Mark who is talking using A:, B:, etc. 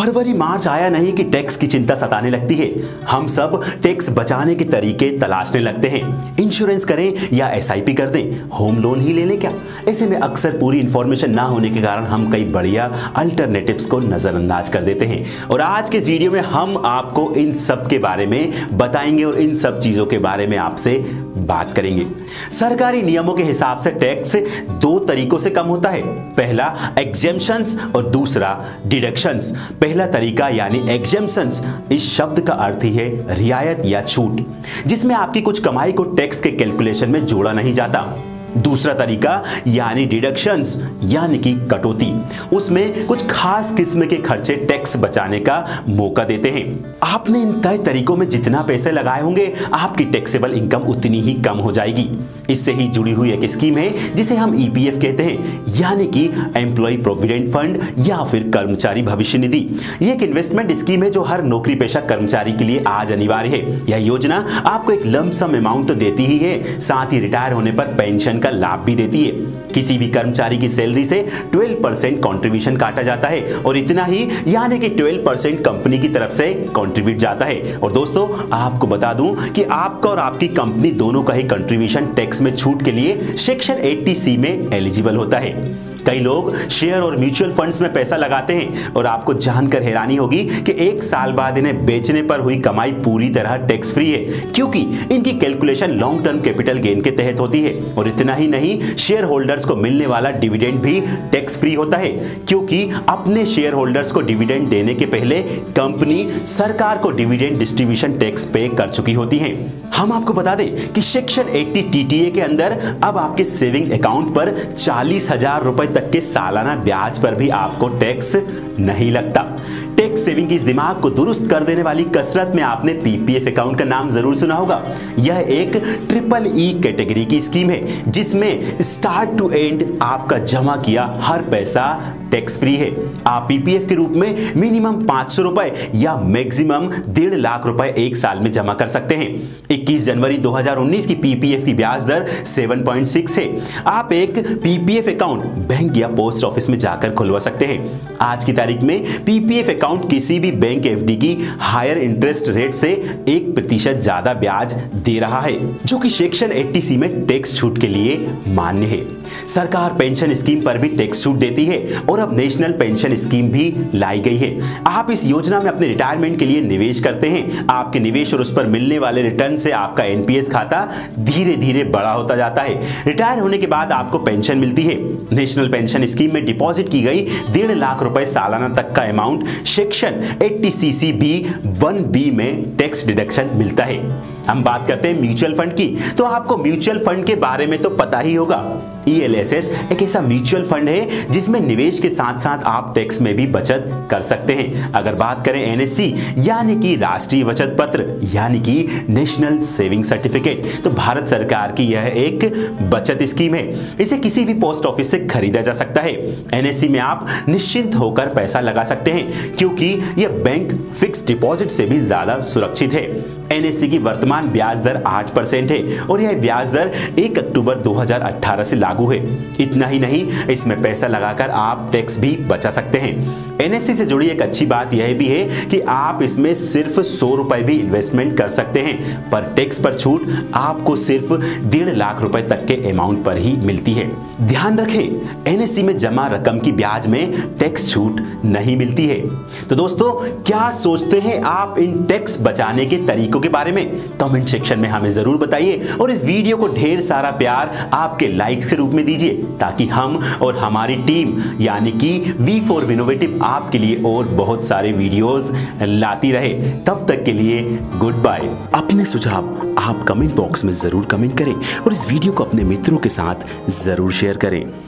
A: फरवरी मार्च आया नहीं कि टैक्स की चिंता सताने लगती है। हम सब टैक्स बचाने के तरीके तलाशने लगते हैं। इंश्योरेंस करें या एसआईपी कर दें, होम लोन ही ले लें क्या। ऐसे में अक्सर पूरी इंफॉर्मेशन ना होने के कारण हम कई बढ़िया अल्टरनेटिव्स को नजरअंदाज कर देते हैं। और आज के इस वीडियो में हम आपको इन सब के बारे में बताएंगे और इन सब चीजों के बारे में आपसे बात करेंगे। सरकारी नियमों के हिसाब से टैक्स दो तरीकों से कम होता है। पहला एग्जेम्पशंस और दूसरा डिडक्शंस। पहला तरीका यानी एग्जेम्पशंस, इस शब्द का अर्थ ही है रियायत या छूट, जिसमें आपकी कुछ कमाई को टैक्स के कैलकुलेशन में जोड़ा नहीं जाता। दूसरा तरीका यानी डिडक्शंस यानी कि कटौती, उसमें कुछ खास किस्म के खर्चे टैक्स बचाने का मौका देते हैं। आपने इन तय तरीकों में जितना पैसे लगाए होंगे आपकी टैक्सेबल इनकम उतनी ही कम हो जाएगी। इससे ही जुड़ी हुई एक स्कीम है जिसे हम ईपीएफ कहते हैं, यानी कि एम्प्लॉय प्रोविडेंट फंड या फिर कर्मचारी भविष्य निधि। ये एक इन्वेस्टमेंट स्कीम है जो हर नौकरी पेशा कर्मचारी के लिए आज अनिवार्य है। यह योजना आपको एक लंप सम अमाउंट तो देती ही है, साथ ही रिटायर होने पर पेंशन का लाभ भी देती है। किसी भी कर्मचारी की सैलरी से 12% कंट्रीब्यूशन काटा जाता है और इतना ही, यानी कि 12% कंपनी की तरफ से कंट्रीब्यूट जाता है। और दोस्तों आपको बता दूं कि आपका और आपकी कंपनी दोनों का ही कंट्रीब्यूशन टैक्स में छूट के लिए सेक्शन 80C में एलिजिबल होता है। कई लोग शेयर और म्यूचुअल फंड्स में पैसा लगाते हैं और आपको जानकर हैरानी होगी कि एक साल बाद इन्हें बेचने पर हुई कमाई पूरी तरह टैक्स फ्री है, क्योंकि इनकी calculation long term capital gain के तहत होती है। और इतना ही नहीं, शेयर होल्डर्स को मिलने वाला डिविडेंड भी टैक्स फ्री होता है, क्योंकि अपने शेयर होल्डर्स को डिविडेंड देने के पहले कंपनी सरकार को डिविडेंड डिस्ट्रीब्यूशन टैक्स पे कर चुकी होती है। हम आपको बता दें कि सेक्शन 80 टीटीए के अंदर अब आपके सेविंग अकाउंट पर 40,000 रुपए तक के सालाना ब्याज पर भी आपको टैक्स नहीं लगता। टैक्स सेविंग की इस दिमाग को दुरुस्त कर देने वाली कसरत में आपने पीपीएफ अकाउंट का नाम जरूर सुना होगा। यह एक EEE कैटेगरी की स्कीम है जिसमें स्टार्ट टू एंड आपका जमा किया हर पैसा टैक्स फ्री है। आप पीपीएफ के रूप में मिनिमम 500 रुपए या मैक्सिमम 1.5 लाख रुपए एक साल में जमा कर सकते हैं। 21 जनवरी 2019 की पीपीएफ की ब्याज दर 7.6 है। आप एक पीपीएफ अकाउंट बैंक या पोस्ट ऑफिस में जाकर खुलवा सकते हैं। आज की तारीख में पीपीएफ अकाउंट किसी भी बैंक एफडी की हायर इंटरेस्ट रेट से 1% ज्यादा ब्याज दे रहा है, जो कि सेक्शन 80C में टैक्स छूट के लिए मान्य है। सरकार पेंशन स्कीम पर भी टैक्स छूट देती है और अब नेशनल पेंशन स्कीम भी लाई गई है। आप इस योजना में अपने रिटायरमेंट के लिए निवेश करते हैं। आपके निवेश और उस पर मिलने वाले रिटर्न से आपका एनपीएस खाता धीरे धीरे बड़ा होता जाता है। रिटायर होने के बाद आपको पेंशन मिलती है। नेशनल पेंशन स्कीम में डिपॉजिट की गई 1.5 लाख रुपए सालाना तक का अमाउंट सेक्शन 80CC1B में टैक्स डिडक्शन मिलता है। हम बात करते हैं म्यूचुअल फंड की, तो आपको म्यूचुअल फंड के बारे में तो पता ही होगा। ELSS एक ऐसा म्यूचुअल फंड है जिसमें निवेश के साथ साथ आप टैक्स में भी बचत कर सकते हैं। अगर बात करें NSC यानी कि राष्ट्रीय बचत पत्र यानी कि नेशनल सेविंग सर्टिफिकेट, तो भारत सरकार की यह एक बचत स्कीम है। इसे किसी भी पोस्ट ऑफिस से खरीदा जा सकता है। NSC में आप निश्चिंत होकर पैसा लगा सकते हैं, क्योंकि यह बैंक फिक्स डिपॉजिट से भी ज्यादा सुरक्षित है। NSC की वर्तमान ब्याज दर 8% है और यह ब्याज दर 1 अक्टूबर 2018 से लागू है। इतना ही नहीं, इसमें पैसा लगाकर आप टैक्स भी बचा सकते हैं। NSC से जुड़ी एक अच्छी बात यह भी है कि आप इसमें सिर्फ 100 रुपए भी इन्वेस्टमेंट कर सकते हैं, पर टैक्स पर छूट आपको सिर्फ 1.5 लाख रुपए तक के अमाउंट पर ही मिलती है। ध्यान रखें, NSC में जमा रकम की ब्याज में टैक्स छूट नहीं मिलती है। तो दोस्तों, क्या सोचते हैं आप इन टैक्स बचाने के तरीकों के बारे में? कमेंट सेक्शन में हमें जरूर बताइए और इस वीडियो को ढेर सारा प्यार आपके लाइक्स के रूप में दीजिए, ताकि हम और हमारी टीम यानी कि V4 विनोवेटिव आपके लिए और बहुत सारे वीडियोस लाती रहे। तब तक के लिए गुड बाय। अपने सुझाव आप कमेंट बॉक्स में जरूर कमेंट करें और इस वीडियो को अपने मित्रों के साथ जरूर शेयर करें।